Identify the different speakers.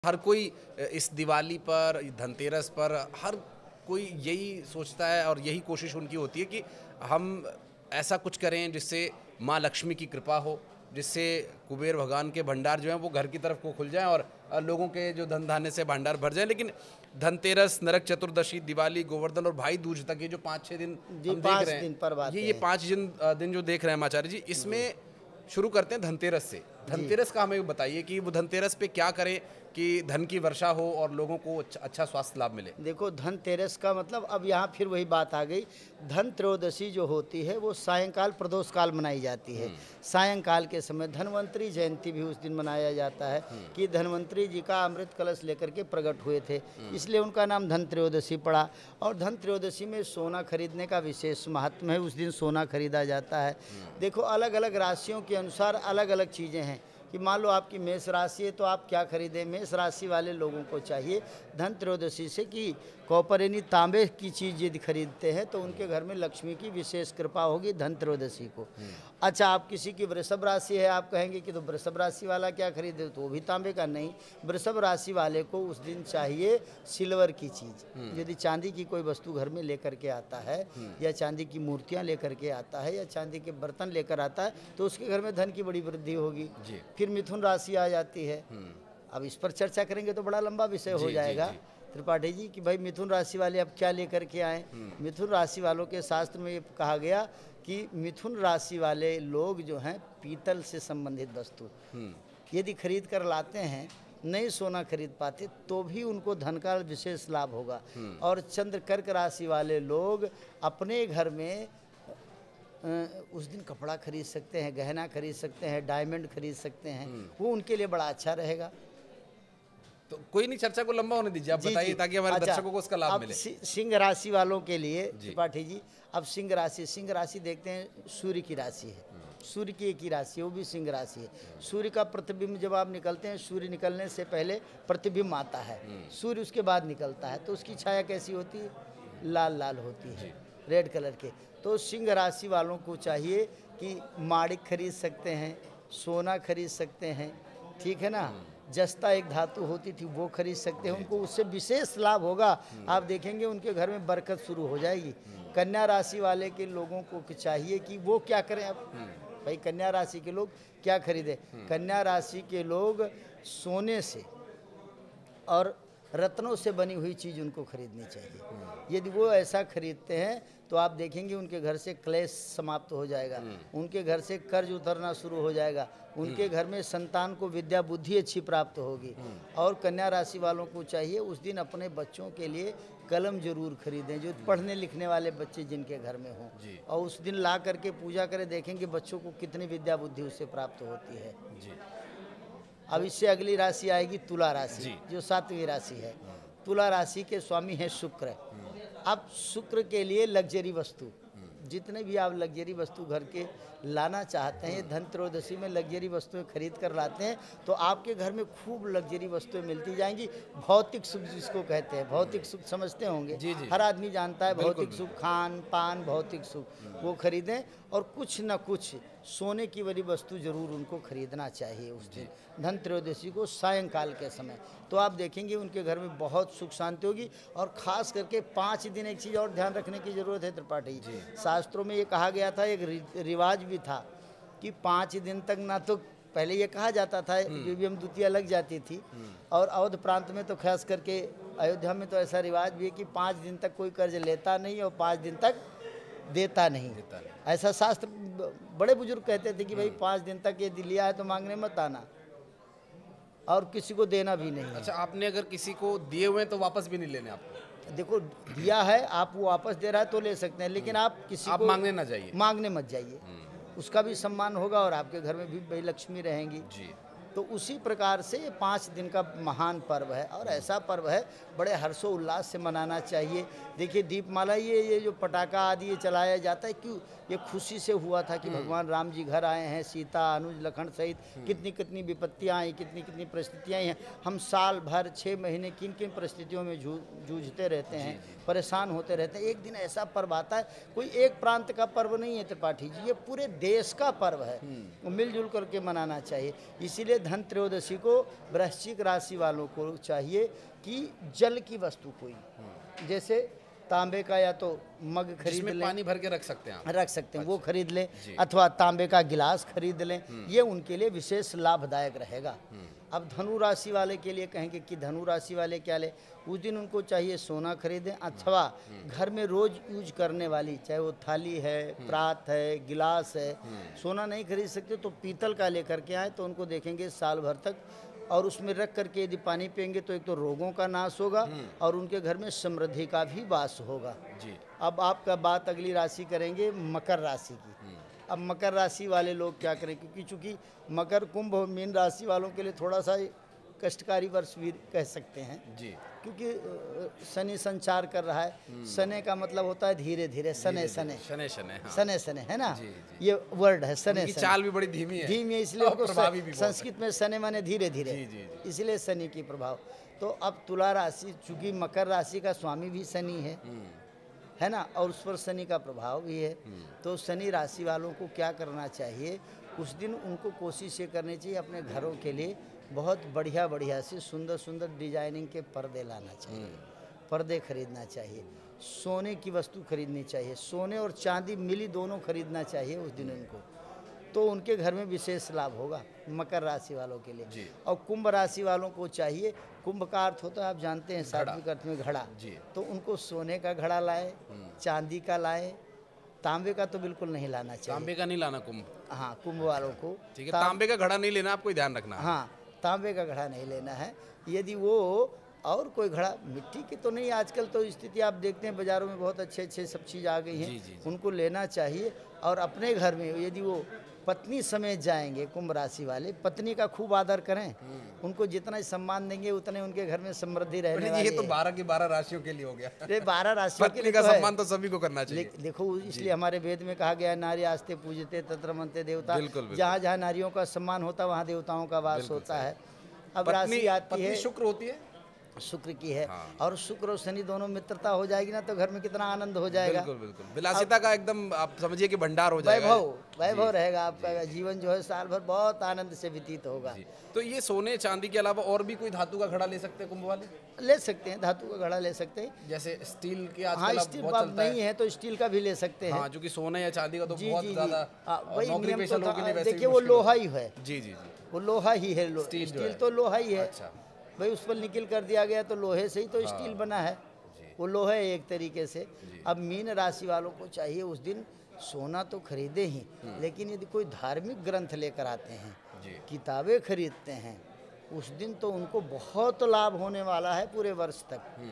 Speaker 1: हर कोई इस दिवाली पर, धनतेरस पर हर कोई यही सोचता है और यही कोशिश उनकी होती है कि हम ऐसा कुछ करें जिससे माँ लक्ष्मी की कृपा हो, जिससे कुबेर भगवान के भंडार जो हैं वो घर की तरफ को खुल जाएं और लोगों के जो धन धान्य से भंडार भर जाएं। लेकिन धनतेरस, नरक चतुर्दशी, दिवाली, गोवर्धन और भाई दूज तक ये जो 5-6 दिन हम देख रहे हैं, ये 5 दिन जो देख रहे हैं आचार्य जी, इसमें शुरू करते हैं धनतेरस से। धनतेरस का हमें बताइए कि वो धनतेरस पे क्या करें कि धन की वर्षा हो और लोगों को अच्छा स्वास्थ्य लाभ मिले।
Speaker 2: देखो, धनतेरस का मतलब अब यहाँ फिर वही बात आ गई। धन त्रयोदशी जो होती है वो सायंकाल प्रदोष काल मनाई जाती है। सायंकाल के समय धन्वंतरी जयंती भी उस दिन मनाया जाता है कि धन्वंतरी जी का अमृत कलश लेकर के प्रकट हुए थे, इसलिए उनका नाम धन त्रयोदशी पड़ा। और धन त्रयोदशी में सोना खरीदने का विशेष महत्व है, उस दिन सोना खरीदा जाता है। देखो, अलग अलग राशियों के अनुसार अलग अलग चीज़ें हैं कि मान लो आपकी मेष राशि है तो आप क्या खरीदें। मेष राशि वाले लोगों को चाहिए धन त्रयोदशी से कि कॉपर यानी तांबे की चीज़ यदि खरीदते हैं तो उनके घर में लक्ष्मी की विशेष कृपा होगी धन त्रयोदशी को। अच्छा, आप किसी की वृषभ राशि है, आप कहेंगे कि तो वृषभ राशि वाला क्या खरीदे, तो वो भी तांबे का नहीं। वृषभ राशि वाले को उस दिन चाहिए सिल्वर की चीज़। यदि चांदी की कोई वस्तु घर में लेकर के आता है या चांदी की मूर्तियाँ लेकर के आता है या चांदी के बर्तन लेकर आता है तो उसके घर में धन की बड़ी वृद्धि होगी। फिर मिथुन राशि आ जाती है। अब इस पर चर्चा करेंगे तो बड़ा लंबा विषय हो जाएगा त्रिपाठी जी कि भाई मिथुन राशि वाले अब क्या लेकर के आए। मिथुन राशि वालों के शास्त्र में ये कहा गया कि मिथुन राशि वाले लोग जो हैं पीतल से संबंधित वस्तु यदि खरीद कर लाते हैं, नहीं सोना खरीद पाते तो भी उनको धन का विशेष लाभ होगा। और चंद्र कर्क राशि वाले लोग अपने घर में उस दिन कपड़ा खरीद सकते हैं, गहना खरीद सकते हैं, डायमंड खरीद सकते हैं, वो उनके लिए बड़ा अच्छा रहेगा।
Speaker 1: तो कोई नहीं, चर्चा को लंबा होने दीजिए, आप बताइए ताकि हमारे दर्शकों को उसका लाभ मिले।
Speaker 2: सिंह राशि वालों के लिए त्रिपाठी जी, अब सिंह राशि देखते हैं, सूर्य की राशि है। सूर्य की एक ही राशि है, वो भी सिंह राशि है। सूर्य का प्रतिबिंब जब आप निकलते हैं, सूर्य निकलने से पहले प्रतिबिंब आता है, सूर्य उसके बाद निकलता है, तो उसकी छाया कैसी होती है, लाल लाल होती है, रेड कलर के। तो सिंह राशि वालों को चाहिए कि माणिक खरीद सकते हैं, सोना खरीद सकते हैं, ठीक है ना। जस्ता एक धातु होती थी वो खरीद सकते हैं, उनको उससे विशेष लाभ होगा। आप देखेंगे उनके घर में बरकत शुरू हो जाएगी। कन्या राशि वाले के लोगों को चाहिए कि वो क्या करें। अब भाई कन्या राशि के लोग क्या खरीदें। कन्या राशि के लोग सोने से और रत्नों से बनी हुई चीज़ उनको खरीदनी चाहिए। यदि वो ऐसा खरीदते हैं तो आप देखेंगे उनके घर से क्लेश समाप्त हो जाएगा, उनके घर से कर्ज उतरना शुरू हो जाएगा, उनके घर में संतान को विद्या बुद्धि अच्छी प्राप्त होगी। और कन्या राशि वालों को चाहिए उस दिन अपने बच्चों के लिए कलम जरूर खरीदें, जो पढ़ने लिखने वाले बच्चे जिनके घर में हों, और उस दिन ला करके पूजा करें, देखेंगे बच्चों को कितनी विद्या बुद्धि उससे प्राप्त होती है। अब इससे अगली राशि आएगी तुला राशि, जो 7वीं राशि है। तुला राशि के स्वामी हैं शुक्र। अब शुक्र के लिए लग्जरी वस्तु, जितने भी आप लग्जरी वस्तु घर के लाना चाहते हैं, धन त्रयोदशी में लग्जरी वस्तुएं खरीद कर लाते हैं तो आपके घर में खूब लग्जरी वस्तुएं मिलती जाएंगी। भौतिक सुख जिसको कहते हैं, भौतिक सुख समझते होंगे, हर आदमी जानता है भौतिक सुख, खान पान भौतिक सुख, वो खरीदें। और कुछ न कुछ सोने की बड़ी वस्तु जरूर उनको खरीदना चाहिए उस दिन धन त्रयोदशी को सायंकाल के समय। तो आप देखेंगे उनके घर में बहुत सुख शांति होगी। और ख़ास करके 5 दिन एक चीज़ और ध्यान रखने की ज़रूरत है त्रिपाठी जी, शास्त्रों में ये कहा गया था, एक रिवाज भी था कि 5 दिन तक ना तो पहले ये कहा जाता था बीबीएम द्वितीया लग जाती थी, और अवध प्रांत में तो खास करके अयोध्या में तो ऐसा रिवाज भी है कि 5 दिन तक कोई कर्ज लेता नहीं और 5 दिन तक देता नहीं। ऐसा शास्त्र बड़े बुजुर्ग कहते थे कि भाई 5 दिन तक ये लिया है तो मांगने मत आना, और किसी को देना भी नहीं।
Speaker 1: अच्छा, आपने अगर किसी को दिए हुए तो वापस भी नहीं लेने आपको।
Speaker 2: देखो, दिया है आप, वो वापस दे रहा है तो ले सकते हैं, लेकिन आप किसी को
Speaker 1: मांगने ना जाइए,
Speaker 2: मांगने मत जाइए। उसका भी सम्मान होगा और आपके घर में भी भाई लक्ष्मी रहेंगी। तो उसी प्रकार से ये 5 दिन का महान पर्व है, और ऐसा पर्व है बड़े हर्षोल्लास से मनाना चाहिए। देखिए, दीपमाला ये जो पटाखा आदि ये चलाया जाता है, क्यों, ये खुशी से हुआ था कि भगवान राम जी घर आए हैं, सीता अनुज लखन सहित कितनी कितनी विपत्तियाँ आई, कितनी कितनी परिस्थितियाँ आई हैं। हम साल भर 6 महीने किन किन परिस्थितियों में जूझते रहते हैं, परेशान होते रहते हैं। एक दिन ऐसा पर्व आता है, कोई एक प्रांत का पर्व नहीं है त्रिपाठी जी, ये पूरे देश का पर्व है, मिलजुल करके मनाना चाहिए। इसीलिए धन त्रयोदशी को वृश्चिक राशि वालों को चाहिए कि जल की वस्तु कोई, जैसे तांबे का या तो मग खरीद
Speaker 1: जिसमें
Speaker 2: लें,
Speaker 1: पानी भर के रख सकते हैं आप।
Speaker 2: रख सकते हैं, वो खरीद लें,
Speaker 1: जी।
Speaker 2: अथवा तांबे का गिलास खरीद लें, ये उनके लिए विशेष लाभदायक रहेगा। अब धनु राशि वाले के लिए कहेंगे कि धनु राशि वाले क्या ले, उस दिन उनको चाहिए सोना खरीदें, अथवा घर में रोज यूज करने वाली, चाहे वो थाली है, प्रात है, गिलास है, सोना नहीं खरीद सकते तो पीतल का लेकर के आए, तो उनको देखेंगे साल भर तक, और उसमें रख करके यदि पानी पियेंगे तो एक तो रोगों का नाश होगा और उनके घर में समृद्धि का भी वास होगा।
Speaker 1: जी।
Speaker 2: अब आपका बात अगली राशि करेंगे मकर राशि की। अब मकर राशि वाले लोग क्या करें, क्योंकि चूंकि मकर कुंभ और मीन राशि वालों के लिए थोड़ा सा कष्टकारी वर्ष भी कह सकते हैं,
Speaker 1: जी।
Speaker 2: क्योंकि शनि संचार कर रहा है। शनि का मतलब होता है धीरे धीरे, शनै शनै
Speaker 1: शनै शनै, हाँ।
Speaker 2: शनै शनै, है ना,
Speaker 1: जी,
Speaker 2: ये वर्ड है शनै
Speaker 1: उनकी
Speaker 2: शनै।
Speaker 1: चाल भी बड़ी धीमी है।
Speaker 2: धीमी है, इसलिए
Speaker 1: और
Speaker 2: उनको
Speaker 1: प्रभावी भी बहुत है।
Speaker 2: संस्कृत में शनि माने धीरे धीरे,
Speaker 1: जी, जी, जी।
Speaker 2: इसलिए शनि की प्रभाव। तो अब तुला राशि, चूंकि मकर राशि का स्वामी भी शनि है ना, और उस पर शनि का प्रभाव भी है, तो शनि राशि वालों को क्या करना चाहिए, उस दिन उनको कोशिश ये करनी चाहिए अपने घरों के लिए बहुत बढ़िया बढ़िया से सुंदर सुंदर डिजाइनिंग के पर्दे लाना चाहिए, पर्दे खरीदना चाहिए, सोने की वस्तु खरीदनी चाहिए, सोने और चांदी मिली दोनों खरीदना चाहिए उस दिन उनको, तो उनके घर में विशेष लाभ होगा मकर राशि वालों के लिए।
Speaker 1: जी।
Speaker 2: और कुंभ राशि वालों को चाहिए, कुंभ का अर्थ होता है आप जानते हैं सात्विक अर्थ में घड़ा,
Speaker 1: जी।
Speaker 2: तो उनको सोने का घड़ा लाए, चांदी का लाए, तांबे का तो बिल्कुल नहीं लाना चाहिए।
Speaker 1: तांबे का नहीं लाना कुंभ।
Speaker 2: हाँ, कुंभ वालों को
Speaker 1: ठीक है, तांबे का घड़ा नहीं लेना, आपको ध्यान रखना है।
Speaker 2: हाँ, तांबे का घड़ा नहीं लेना है। यदि वो और कोई घड़ा, मिट्टी की तो नहीं, आजकल तो स्थिति आप देखते हैं बाज़ारों में बहुत अच्छे अच्छे सब चीज़ आ गई
Speaker 1: जी,
Speaker 2: हैं,
Speaker 1: जी, जी।
Speaker 2: उनको लेना चाहिए। और अपने घर में यदि वो पत्नी समेत जाएंगे, कुंभ राशि वाले पत्नी का खूब आदर करें, उनको जितना सम्मान देंगे उतने उनके घर में समृद्धि रहने
Speaker 1: पंडित जी,
Speaker 2: वाली
Speaker 1: ये तो
Speaker 2: है।
Speaker 1: 12 की 12 राशियों के लिए हो गया।
Speaker 2: अरे 12 राशियों के
Speaker 1: पत्नी
Speaker 2: लिए
Speaker 1: का
Speaker 2: तो है।
Speaker 1: सम्मान तो सभी को करना चाहिए।
Speaker 2: देखो, इसलिए हमारे वेद में कहा गया है, नारी आस्ते पूजते तत्र मनते देवता।
Speaker 1: बिल्कुल, बिल्कुल।
Speaker 2: जहाँ जहाँ नारियों का सम्मान होता है वहाँ देवताओं का वास होता है। अब राशि आती
Speaker 1: पत्नी
Speaker 2: है
Speaker 1: शुक्र होती है।
Speaker 2: शुक्र की है,
Speaker 1: हाँ।
Speaker 2: और शुक्र और शनि दोनों मित्रता हो जाएगी ना, तो घर में कितना आनंद हो जाएगा।
Speaker 1: बिल्कुल बिल्कुल, विलासिता का एकदम आप समझिए कि भंडार हो जाएगा।
Speaker 2: वैभव रहेगा आपका, जीवन जो है साल भर बहुत आनंद से व्यतीत होगा।
Speaker 1: जी। तो ये सोने चांदी के अलावा और भी कोई धातु का घड़ा ले सकते हैं कुंभ वाले?
Speaker 2: ले सकते हैं, धातु का घड़ा ले सकते हैं।
Speaker 1: जैसे स्टील के
Speaker 2: हाँ,
Speaker 1: आजकल अब
Speaker 2: स्टील
Speaker 1: बहुत
Speaker 2: अब
Speaker 1: चलता है।
Speaker 2: नहीं है तो स्टील का भी ले सकते हैं।
Speaker 1: हाँ, जो कि सोने या चांदी का तो
Speaker 2: जी
Speaker 1: बहुत
Speaker 2: जी जी,
Speaker 1: ज्यादा
Speaker 2: वही
Speaker 1: नौकरी
Speaker 2: नियम
Speaker 1: पेशा
Speaker 2: तो
Speaker 1: लोगों के लिए
Speaker 2: था।
Speaker 1: वैसे भी
Speaker 2: देखिए वो
Speaker 1: मुश्किल
Speaker 2: लोहा
Speaker 1: होता
Speaker 2: ही है,
Speaker 1: है। जी जी जी।
Speaker 2: वो लोहा ही है,
Speaker 1: स्टील जो
Speaker 2: स्टील
Speaker 1: है।
Speaker 2: तो लोहा ही है
Speaker 1: अच्छा।
Speaker 2: भाई, उस पर निकल कर दिया गया तो लोहे से ही तो स्टील बना है, वो लोहा है एक तरीके से। अब मीन राशि वालों को चाहिए उस दिन सोना तो खरीदे ही, लेकिन यदि कोई धार्मिक ग्रंथ लेकर आते हैं, किताबें खरीदते हैं, उस दिन तो उनको बहुत लाभ होने वाला है पूरे वर्ष तक।